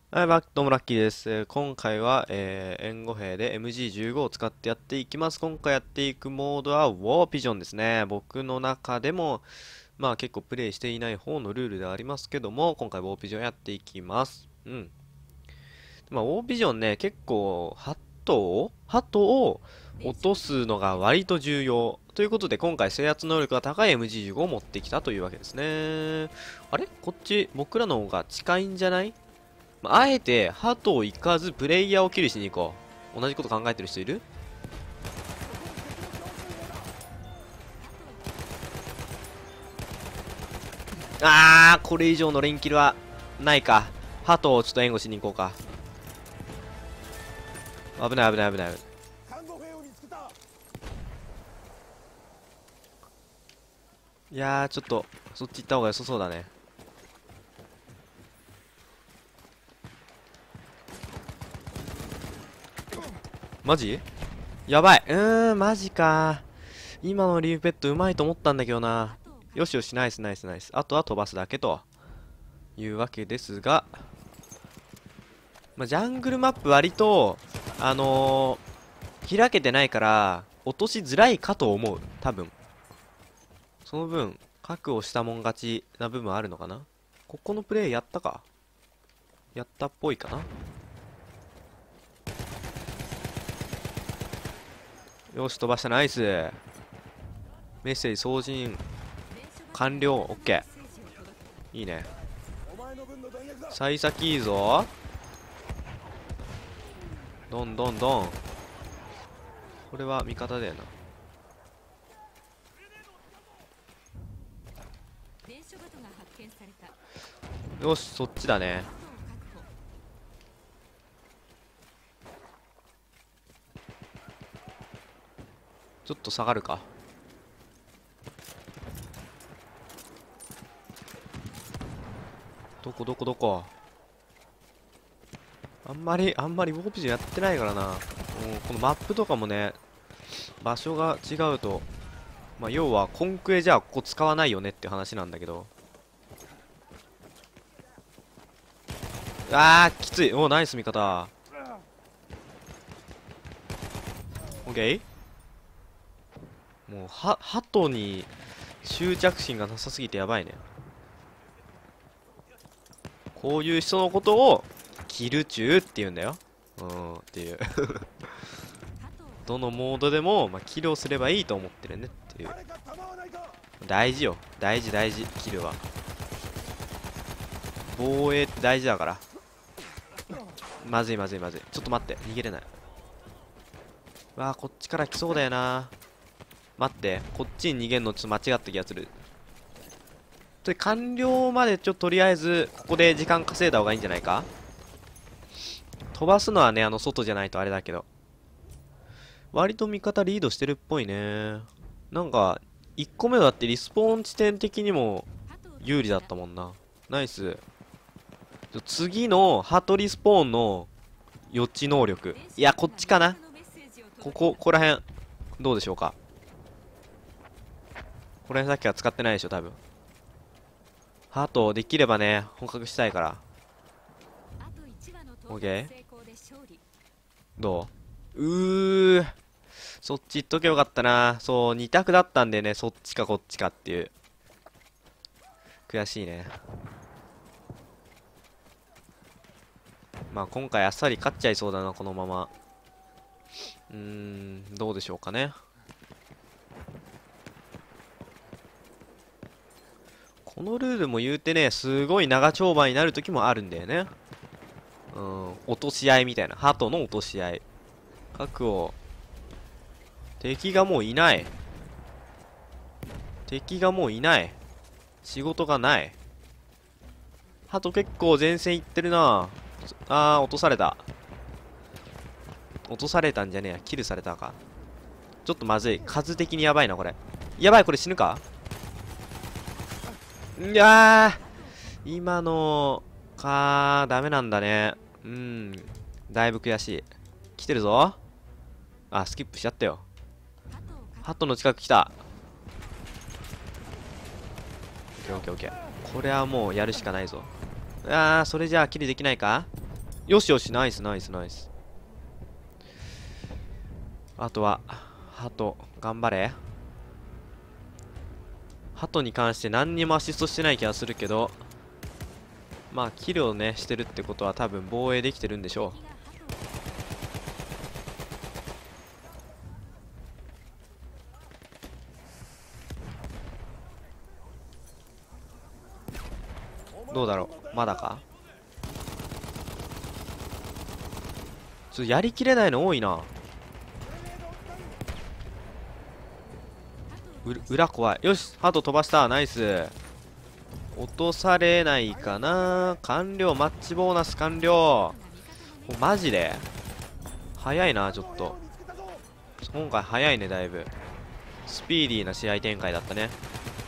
はい、どうもラッキーです。今回は、援護兵で MG15 を使ってやっていきます。今回やっていくモードはウォーピジョンですね。僕の中でも、まあ結構プレイしていない方のルールではありますけども、今回ウォーピジョンやっていきます。うん。まあウォーピジョンね、結構、ハトを落とすのが割と重要。ということで今回制圧能力が高い MG15 を持ってきたというわけですね。あれこっち、僕らの方が近いんじゃない？あえて、ハトを行かず、プレイヤーをキルしに行こう。同じこと考えてる人いる？これ以上の連キルはないか。ハトをちょっと援護しに行こうか。危ない危ない危ない。いやー、ちょっと、そっち行った方が良さそうだね。マジ？やばい。マジか。今のリーフペットうまいと思ったんだけどな。よしよし、ナイスナイスナイス。あとは飛ばすだけというわけですが、まあ、ジャングルマップ割と、開けてないから、落としづらいかと思う。多分。その分、確保したもん勝ちな部分あるのかな。ここのプレイやったか？やったっぽいかな。よし、飛ばした、ナイス。メッセージ送信完了。オッケー。いいね。幸先いいぞ。どんどんどん。これは味方だよな。よし、そっちだね。ちょっと下がるか。どこどこどこ。あんまりウォープジやってないからな。もうこのマップとかもね、場所が違うと、まあ、要はコンクエじゃあここ使わないよねって話なんだけど。きつい。お、ナイス味方。オッケー。もうハトに執着心がなさすぎてやばいね。こういう人のことをキル中って言うんだよ。っていうどのモードでも、まあ、キルをすればいいと思ってるねっていう。大事よ。大事大事。キルは。防衛って大事だから。まずいまずいまずい。ちょっと待って。逃げれない。こっちから来そうだよな。待って。こっちに逃げんのちょっと間違った気がする。完了までとりあえず、ここで時間稼いだ方がいいんじゃないか？飛ばすのはね、外じゃないとあれだけど。割と味方リードしてるっぽいね。なんか、1個目だってリスポーン地点的にも有利だったもんな。ナイス。次のハトリスポーンの予知能力。いや、こっちかな。ここら辺。どうでしょうか。これさっきは使ってないでしょ、多分。ハト、できればね、本格したいから。オッケー。どうそっち行っとけよかったな。そう、二択だったんでね、そっちかこっちかっていう。悔しいね。まあ今回あっさり勝っちゃいそうだな、このまま。どうでしょうかね。このルールも言うてね、すごい長丁場になる時もあるんだよね。落とし合いみたいな。鳩の落とし合い。核を、敵がもういない。敵がもういない。仕事がない。鳩結構前線行ってるな。落とされた。落とされたんじゃねえや。キルされたか。ちょっとまずい。数的にやばいな、これ。やばい、これ死ぬか？いやー、今のダメなんだね。だいぶ悔しい。来てるぞ。スキップしちゃったよ。ハトの近く来た。オッケーオッケーオッケー。これはもうやるしかないぞ。それじゃあキルできないか？ よしよし、ナイスナイスナイス。あとは、ハト、頑張れ。ハトに関して何にもアシストしてない気がするけど、まあ、キルをね、してるってことは多分防衛できてるんでしょう。どうだろう、まだか。ちょっとやりきれないの多いな。裏怖い。よし、ハト飛ばした。ナイス。落とされないかな。完了。マッチボーナス完了。マジで早いな、ちょっと。今回早いね、だいぶ。スピーディーな試合展開だったね。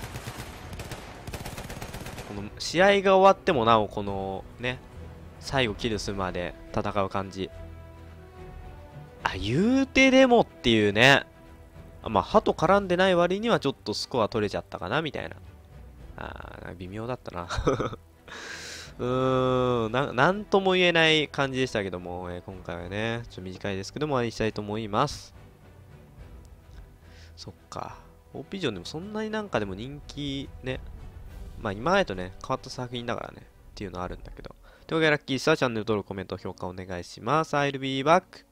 この試合が終わってもなお、このね、最後キルするまで戦う感じ。あ、言うてでもっていうね。まあ、歯と絡んでない割にはちょっとスコア取れちゃったかな、みたいな。微妙だったな。なんとも言えない感じでしたけども、今回はね、ちょっと短いですけども、終わりにしたいと思います。そっか。オーピジョンでもそんなになんかでも人気ね、まあ今までとね、変わった作品だからね、っていうのはあるんだけど。というわけでラッキーさ、チャンネル登録、コメント、評価お願いします。I'll be back.